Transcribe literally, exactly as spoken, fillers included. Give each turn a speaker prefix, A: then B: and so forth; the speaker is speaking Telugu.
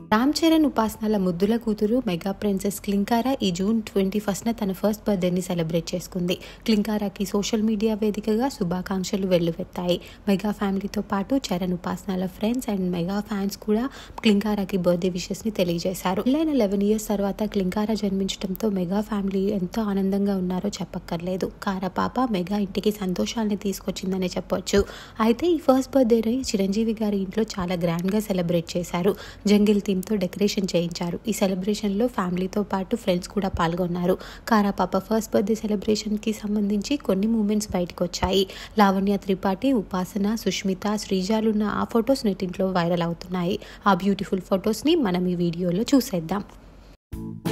A: రామ్ చరణ్ ఉపాసనల ముద్దుల కూతురు మెగా ప్రిన్సెస్ క్లింకారా ఈ జూన్ ట్వంటీ ఫస్ట్న తన ఫస్ట్ బర్త్డేని సెలబ్రేట్ చేసుకుంది. క్లింకారాకి సోషల్ మీడియా వేదికగా శుభాకాంక్షలు వెల్లువెత్తాయి. మెగా ఫ్యామిలీతో పాటు చరణ్ ఉపాసనల ఫ్రెండ్స్ అండ్ మెగా ఫ్యాన్స్ కూడా క్లింకారాకి బర్త్డే విషెస్ని తెలియజేశారు. పెళ్ళైన లెవెన్ ఇయర్స్ తర్వాత క్లింకారా జన్మించడంతో మెగా ఫ్యామిలీ ఎంతో ఆనందంగా ఉన్నారో చెప్పక్కర్లేదు. కారా పాప మెగా ఇంటికి సంతోషాన్ని తీసుకొచ్చిందనే చెప్పొచ్చు. అయితే ఈ ఫస్ట్ బర్త్డేని చిరంజీవి గారి ఇంట్లో చాలా గ్రాండ్గా సెలబ్రేట్ చేశారు. జంగిల్ థీమ్ తో డెకరేషన్ చేయించారు. ఈ సెలబ్రేషన్ లో ఫ్యామిలీతో పాటు ఫ్రెండ్స్ కూడా పాల్గొన్నారు. కారా పాప ఫస్ట్ బర్త్డే సెలబ్రేషన్ కి సంబంధించి కొన్ని మూమెంట్స్ బయటకు వచ్చాయి. లావణ్య త్రిపాఠి, ఉపాసన, సుష్మిత, శ్రీజాలున్న ఆ ఫొటోస్ నెట్టింట్లో వైరల్ అవుతున్నాయి. ఆ బ్యూటిఫుల్ ఫొటోస్ ని మనం ఈ వీడియోలో చూసేద్దాం.